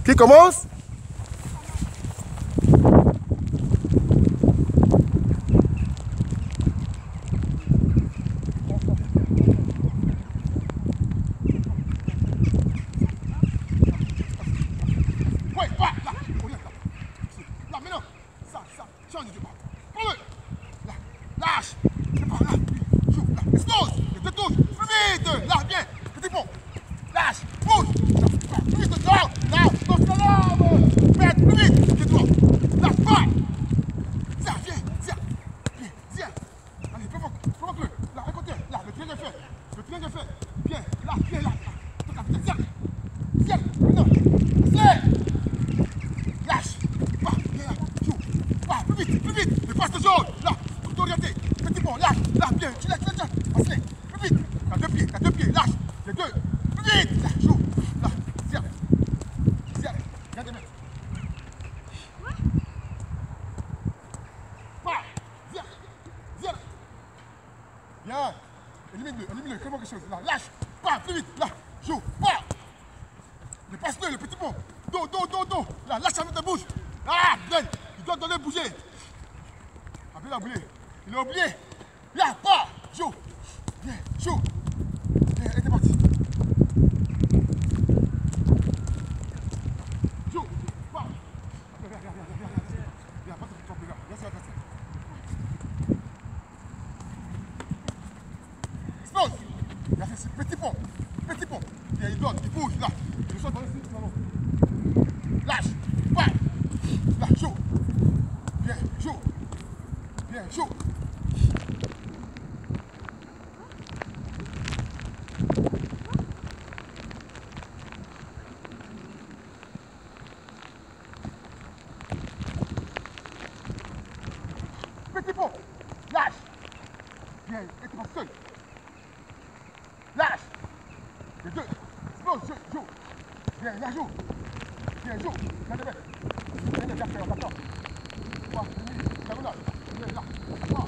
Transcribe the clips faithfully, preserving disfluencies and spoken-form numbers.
Qui commence? Élimine-le, élimine-le, fais-moi quelque chose. Là, lâche, pas, plus vite, là, joue, pas. Mais passe-le, le petit pont. Dos, dos, dos, dos. Là, lâche avec ta bouche. Ah, bien, il doit donner bouger. Ah, il a oublié. Il a oublié. Là, pas, joue. Bien, joue. Bien, et t'es parti. Joue, pas. Viens, viens, viens, viens, viens, viens. Viens, pas te tromper, là. Viens, viens, viens. Explose. Il a fait ce petit pont. Petit pont. Bien, il donne, il bouge, là. Il saute dans le site, là. Lâche, pas. Là, joue. Bien, joue. Bien, joue. Petit pont. Lâche. Bien, et tu vas seul. Lâche. Les deux. Explose, joue, joue. Bien, là, joue. Bien, joue. Viens de mettre. Viens de mettre, d'accord, d'accord. Trois, demi, diagonale. Viens, là. Trois.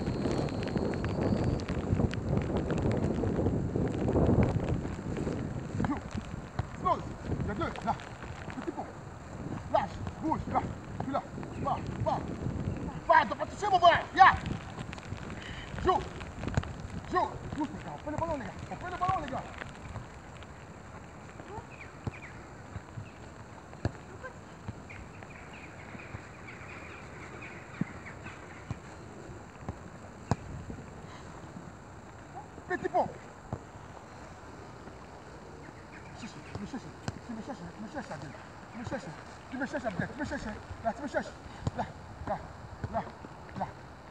Joue. Explose. Il y a deux, là. Petit pont. Lâche. Bouge, là. Tu là. Pas, pas. Pas, t'as pas touché, mon frère. Viens. Joue. Joue. Joue, les gars. On prend le ballon, les gars. On prend le ballon, les gars. Petit pont. Tu me cherches, tu me cherches, tu me cherches, tu me cherches, tu me cherches, tu me cherches, là, tu me cherches, là, là, là, là.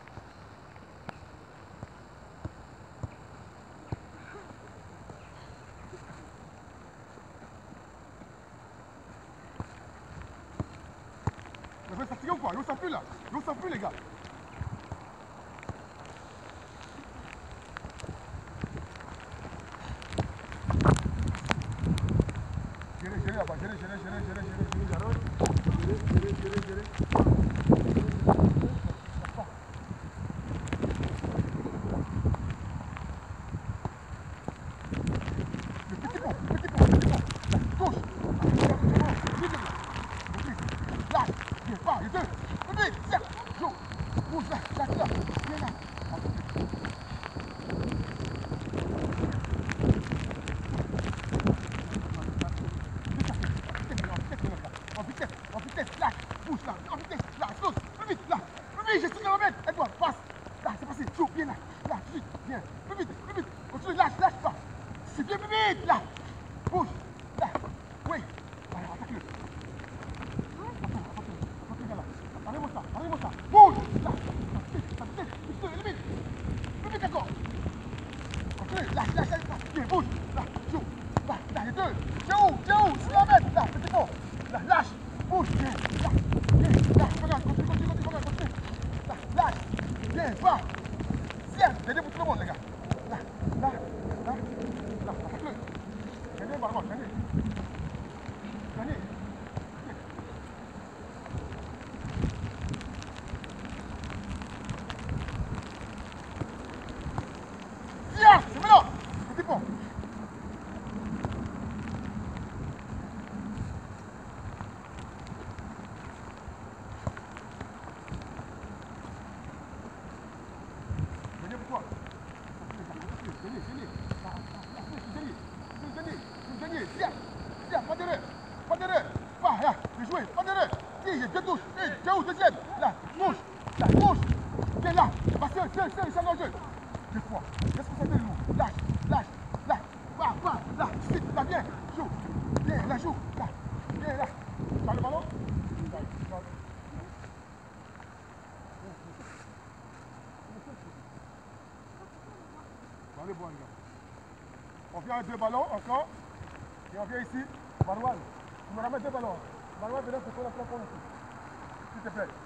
Vous êtes fatigué ou quoi? L'eau sent plus là, l'eau sent plus les gars. Gérez, gérez là-bas, gérez, gérez, gérez, gérez, gérez, gérez, gérez, gérez, gérez, gérez. Le petit pont, le petit pont, le petit pont. Là, gauche. Là, viens, pas, les deux. Venez, tiens, joue. Bouge là, là, là. Viens là. En vitesse, en vitesse, là, bouge là, en vitesse, là, explose, plus vite, là, plus vite, j'essaie de la remettre, aide-moi, passe, là, c'est passé, joue, bien là, là, tout de suite, bien, plus vite, plus vite, continue, lâche, lâche pas, c'est bien, plus vite, là, bouge, là, oui, allez, attaque-le, attaque-le, attaque-le, attaque-le, là, arrive-moi ça, arrive-moi ça, bouge, là, la vitesse, vite, limite, plus vite encore, continue, lâche, lâche, lâche, bien, bouge, là, joue, là, là, les deux, tiens où, tiens où, c'est la mettre, là, petit pont. Là, lâche, bouge, bien, là, bien, là, regarde, continue, continue, continue, regarde, continue, là, lâche, bien, va, tiens, gagnez pour tout le monde, les gars, là, là, là, là, attaque-le, gagnez, vraiment, gagnez, gagnez, tiens, c'est maintenant, petit pont. bouge, deuxième. Là, bouge. Là, bouge. Viens là. Passez, tiens, tiens, ils sont en jeu. Deux fois. Responsabilité de nous. Lâche, lâche, lâche. Va, va, là, suite, là, viens. Joue. Viens, là, joue. Là. Viens, là. Tu as le ballon? Allez, bon, les gars. On vient avec deux ballons encore. Et on vient ici. Marouane, tu me ramènes deux ballons. Marouane, venez, c'est pour la première fois. S'il te plaît.